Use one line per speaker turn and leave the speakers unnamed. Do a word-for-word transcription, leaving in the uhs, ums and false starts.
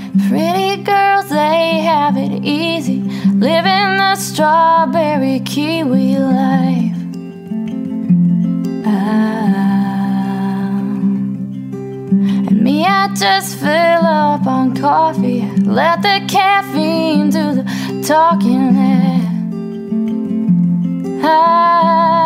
Pretty girls, they have it easy, living the strawberry kiwi life. Ah. And me, I just fill up on coffee, let the caffeine do the talking there. Ah.